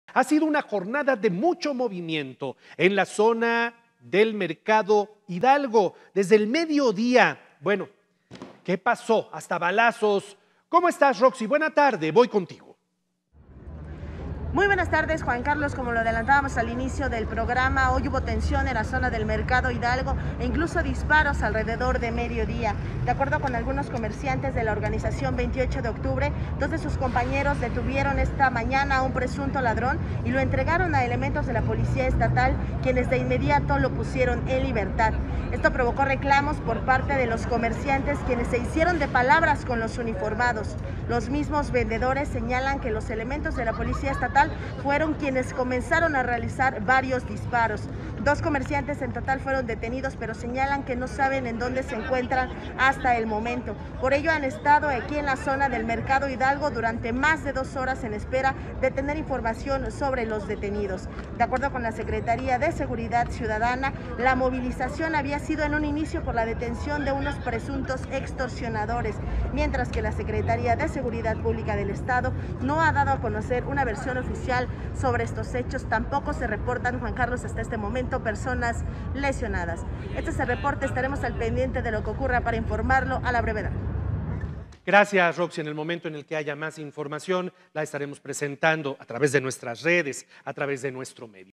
Ha sido una jornada de mucho movimiento en la zona del Mercado Hidalgo. Desde el mediodía, bueno, ¿qué pasó? Hasta balazos. ¿Cómo estás, Roxy? Buena tarde, voy contigo. Muy buenas tardes, Juan Carlos. Como lo adelantábamos al inicio del programa, hoy hubo tensión en la zona del Mercado Hidalgo e incluso disparos alrededor de mediodía. De acuerdo con algunos comerciantes de la organización 28 de octubre, dos de sus compañeros detuvieron esta mañana a un presunto ladrón y lo entregaron a elementos de la policía estatal, quienes de inmediato lo pusieron en libertad. Esto provocó reclamos por parte de los comerciantes, quienes se hicieron de palabras con los uniformados. Los mismos vendedores señalan que los elementos de la policía estatal fueron quienes comenzaron a realizar varios disparos. Dos comerciantes en total fueron detenidos, pero señalan que no saben en dónde se encuentran hasta el momento. Por ello han estado aquí en la zona del Mercado Hidalgo durante más de 2 horas en espera de tener información sobre los detenidos. De acuerdo con la Secretaría de Seguridad Ciudadana, la movilización había sido en un inicio por la detención de unos presuntos extorsionadores, mientras que la Secretaría de Seguridad Pública del Estado no ha dado a conocer una versión oficial sobre estos hechos. Tampoco se reportan, Juan Carlos, hasta este momento personas lesionadas. Este es el reporte, estaremos al pendiente de lo que ocurra para informarlo a la brevedad. Gracias, Roxy. En el momento en el que haya más información, la estaremos presentando a través de nuestras redes, a través de nuestro medio.